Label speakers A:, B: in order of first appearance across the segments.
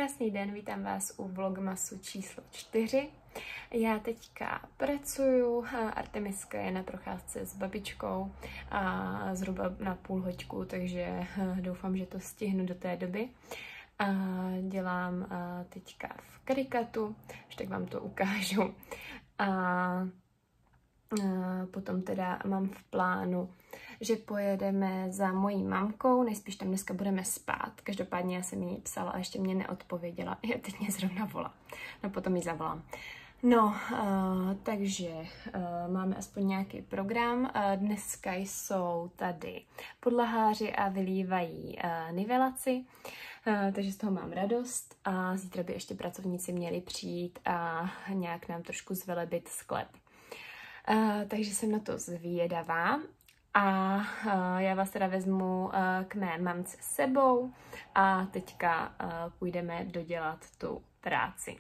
A: Krásný den, vítám vás u vlogmasu číslo 4. Já teďka pracuju, Artemiska je na procházce s babičkou a zhruba na půl hoďku, takže doufám, že to stihnu do té doby. A dělám teďka v karikatu, až tak vám to ukážu. A potom teda mám v plánu, že pojedeme za mojí mamkou, nejspíš tam dneska budeme spát. Každopádně já jsem jí psala a ještě mě neodpověděla. Je, teď mě zrovna volá. No potom jí zavolám. No, takže máme aspoň nějaký program. Dneska jsou tady podlaháři a vylívají nivelaci, takže z toho mám radost. A zítra by ještě pracovníci měli přijít a nějak nám trošku zvelebit sklep. Takže jsem na to zvědavá a já vás teda vezmu k mé mamce s sebou a teďka půjdeme dodělat tu práci.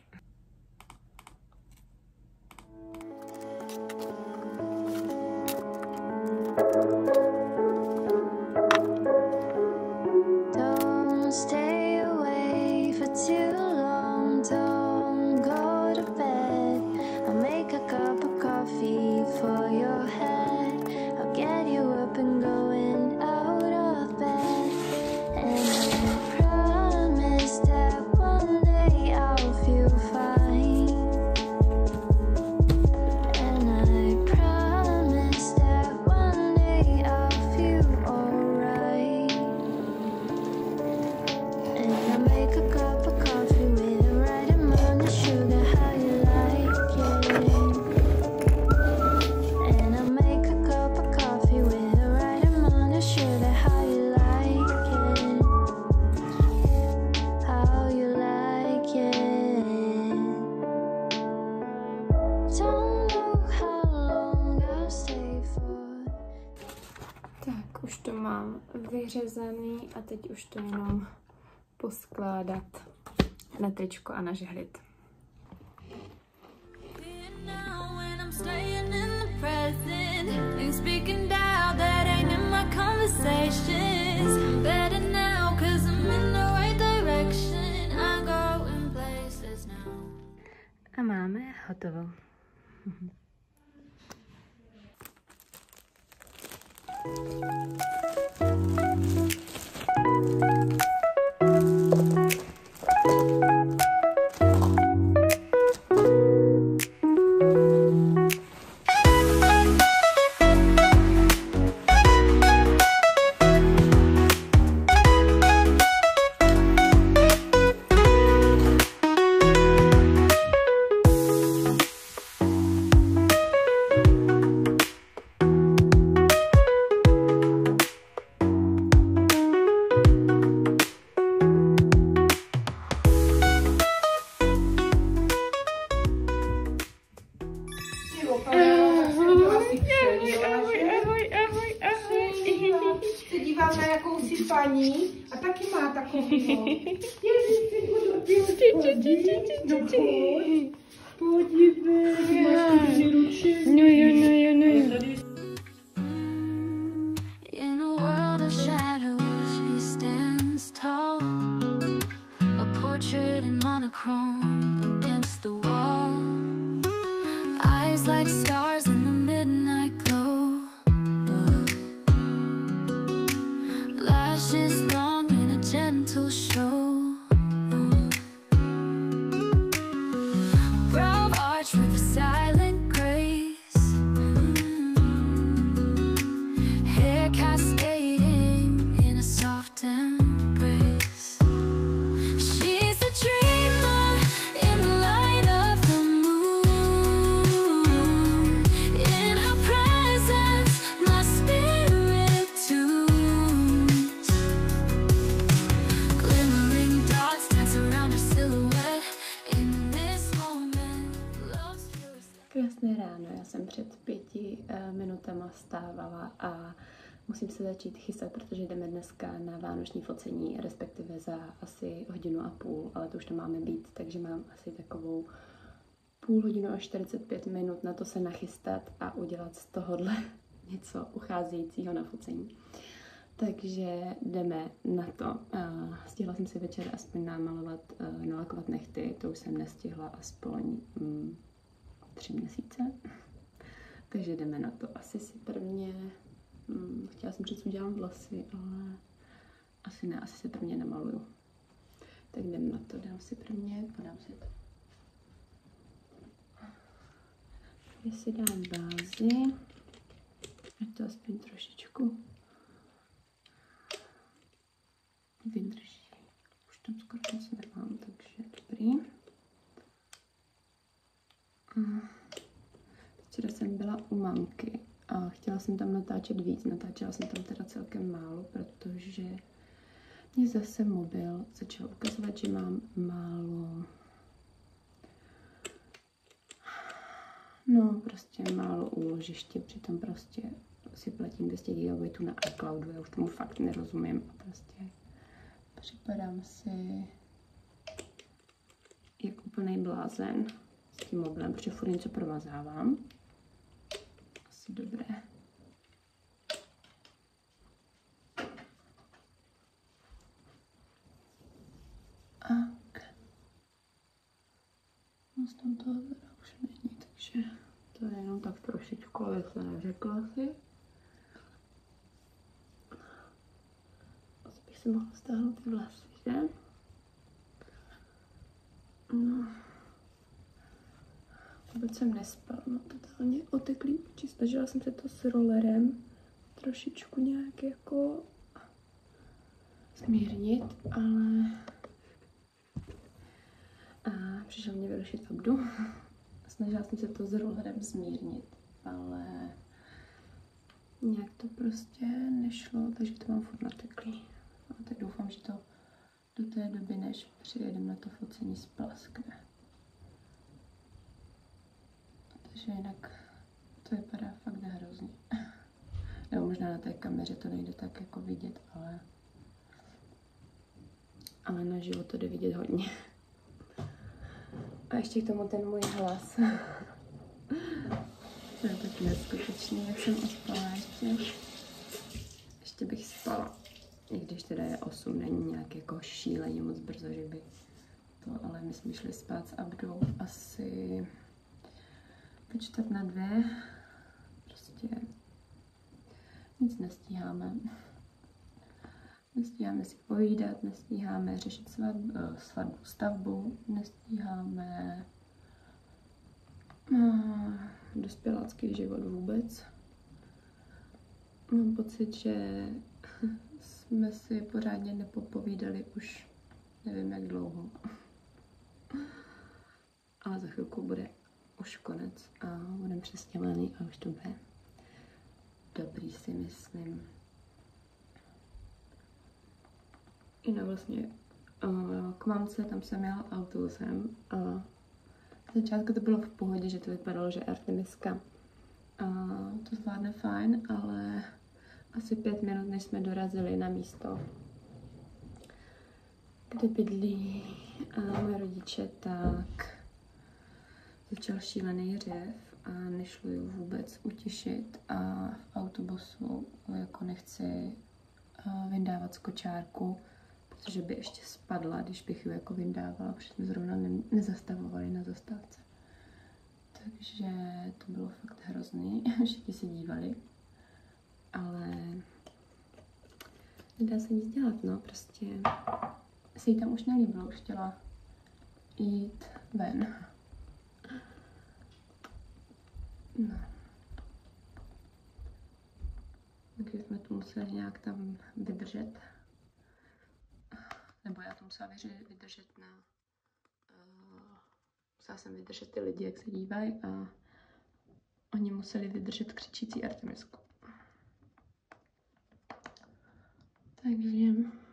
A: Už to mám vyřezaný a teď už to jenom poskládat na tričko a nažehlit. A máme hotovo.
B: Se dívám na jakousi paní a taky má takovýho. Ježiši, podívej, máš ty ruče.
A: No jo.
C: In a world of shadows, she stands tall, a portrait in monochrome against the wall. Eyes like stars in the midnight glow, lashes long in a gentle show, brow arched with a silent grace, hair cascading in a soft embrace. She's a dreamer in the light of the moon. In her presence, my spirit tunes. Glimmering dots dance around her silhouette. In this moment, love's pure.
A: Krásné ráno, já jsem před 5 minutama vstávala a musím se začít chystat, protože jdeme dneska na vánoční focení, respektive za asi 1,5 hodiny, ale to už tam máme být, takže mám asi takovou půl hodinu a 45 minut na to se nachystat a udělat z tohohle něco ucházejícího na focení. Takže jdeme na to. Stihla jsem si večer aspoň nalakovat nehty, to už jsem nestihla aspoň 3 měsíce. Takže jdeme na to. Asi si prvně, chtěla jsem říct, udělám vlasy, ale asi ne, asi si prvně namaluju. Tak jdem na to, dám si prvně, podám si to. Prvně si dám bázi, ať to aspoň trošičku vydrží. Už tam skoro nic nemám, takže dobrý. Včera jsem byla u mamky a chtěla jsem tam natáčet víc. Natáčela jsem tam teda celkem málo, protože mě zase mobil začal ukazovat, že mám málo úložiště, přitom prostě si platím 200 GB na iCloudu, já už tomu fakt nerozumím a prostě připadám si jak úplnej blázen s tím mobilem, protože furt něco promazávám. Asi dobré. Moc tam toho teda už není, takže to je jenom tak trošičku, ale se neřekla si. Asi bych si mohla stáhnout ty vlasy, že? No. Vůbec jsem nespala, no totálně oteklý oči. Snažila jsem se to s rollerem trošičku nějak jako zmírnit, ale přišel mě vyrušit Abdu. Snažila jsem se to s rollerem zmírnit, ale nějak to prostě nešlo, takže to mám furt nateklý. A tak doufám, že to do té doby, než přijedeme na to focení, splaskne. Takže jinak to vypadá fakt hrozně. Nebo možná na té kameře to nejde tak jako vidět, ale na život to jde vidět hodně. A ještě k tomu ten můj hlas. To je taky neskutečný, jak jsem ospala ještě bych spala. I když teda je 8, není nějak jako šíleně moc brzo, že by to, ale my jsme šli spát s Abdou asi 1:45. Prostě nic nestíháme. Nestíháme si povídat, nestíháme řešit stavbu, nestíháme dospělácký život vůbec. Mám pocit, že jsme si pořádně nepopovídali už nevím jak dlouho. Ale za chvilku bude už konec a budeme přestěhovaný a už to bude dobrý, si myslím. Jinak vlastně k mamce, tam jsem jela autobusem a v začátku to bylo v pohodě, že to vypadalo, že Artemiska to zvládne fajn, ale asi 5 minut, než jsme dorazili na místo, kde bydlí moje rodiče, tak začal šílený řev a nešlo ji vůbec utěšit a v autobusu jako nechci vyndávat z kočárku, protože by ještě spadla, když bych ji jako vyndávala, protože jsme zrovna nezastavovali na zastávce. Takže to bylo fakt hrozný, všichni se dívali, ale nedá se nic dělat, no, prostě se jí tam už nelíbilo, už chtěla jít ven. No. Takže jsme to museli nějak tam vydržet. Nebo já to musela vydržet musela jsem vydržet ty lidi, jak se dívají a oni museli vydržet křičící Artemisku. Takže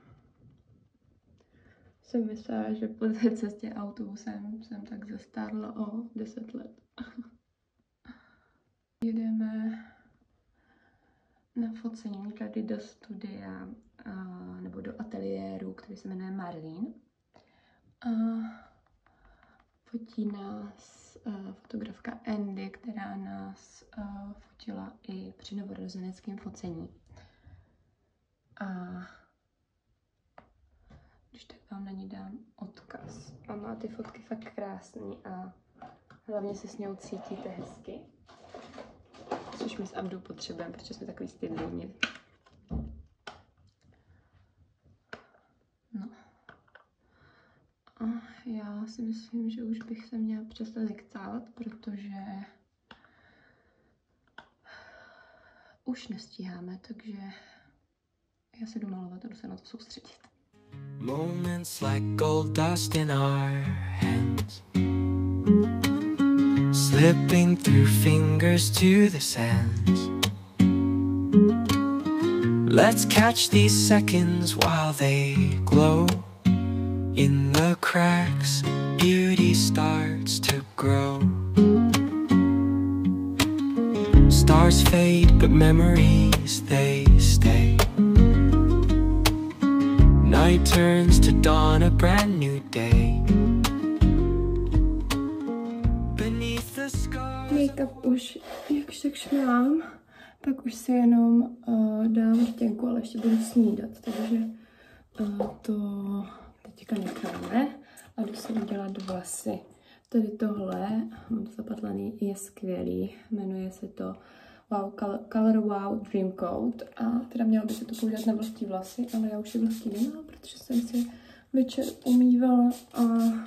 A: jsem myslela, že po té cestě autobusem jsem tak zastárla o 10 let. Jedeme na focení tady do studia nebo do ateliéru, který se jmenuje Marlín. A fotí nás fotografka Andy, která nás fotila i při novorozeneckém focení. A když tak vám na ní dám odkaz. A má ty fotky fakt krásný a hlavně se s ní cítíte hezky. Což my s Abdou potřebujeme, protože jsme takový stydlivní. No. A já si myslím, že už bych se měla přestat zikcávat, protože už nestíháme, takže já se jdu malovat a jdu se na to soustředit.
D: Moments like gold dust in our hands, slipping through fingers to the sands. Let's catch these seconds while they glow. In the cracks, beauty starts to grow. Stars fade, but memories, they stay. Night turns to dawn, a brand new day. Beneath the scars.
A: Make-up už jakž takž mám, pak už si jenom dám rtěnku, ale ještě budu snídat, takže to teďka necháme a jdu si udělat vlasy. Tady tohle, mám to zapatlaný, je skvělý, jmenuje se to Color Wow Dream Coat a teda mělo by se to použít na vlhký vlasy, ale já už je vlhký nemám, protože jsem si večer umývala a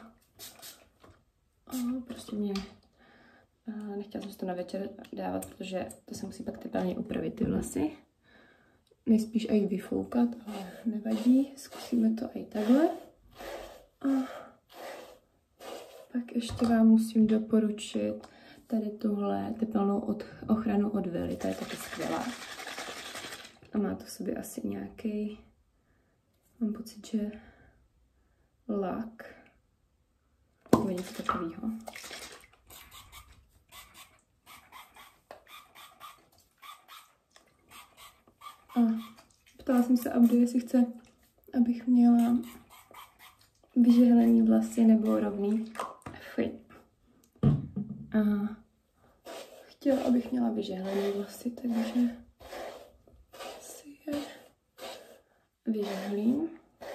A: prostě mě nechtěla jsem si to na večer dávat, protože to se musí pak tepelně upravit ty vlasy. Nejspíš i vyfoukat, ale nevadí, zkusíme to i takhle. A pak ještě vám musím doporučit tady tuhle tepelnou ochranu od Vily, ta je taky skvělá. A má to v sobě asi nějaký, mám pocit, že lak, nebo něco takového. A ptala jsem se Abdu, jestli chce, abych měla vyžehlený vlasy nebo rovný. Fuj. A chtěla, abych měla vyžehlený vlasy, takže si je vyžehlím.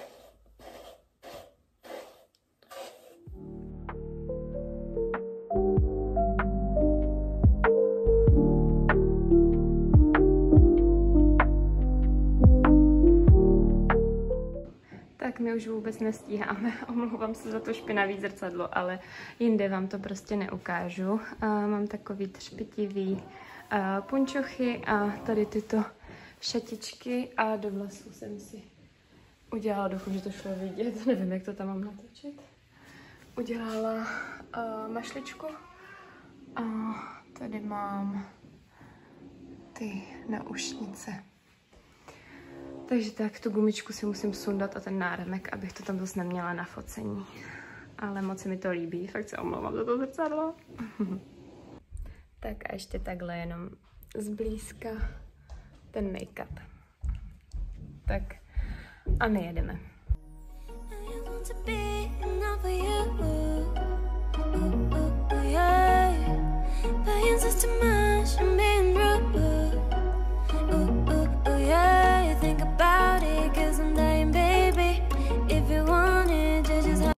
A: Tak my už vůbec nestíháme, omlouvám se za to špinavý zrcadlo, ale jinde vám to prostě neukážu. Mám takový třpitivý punčochy a tady tyto šatičky a do vlasů jsem si udělala, doufám, že to šlo vidět, nevím, jak to tam mám natočit. Udělala mašličku a tady mám ty naušnice. Takže tak, tu gumičku si musím sundat a ten náramek, abych to tam dost neměla na focení. Ale moc se mi to líbí, fakt se omlouvám za to zrcadlo. Tak a ještě takhle jenom zblízka ten make-up. Tak a my jedeme.
C: Yeah,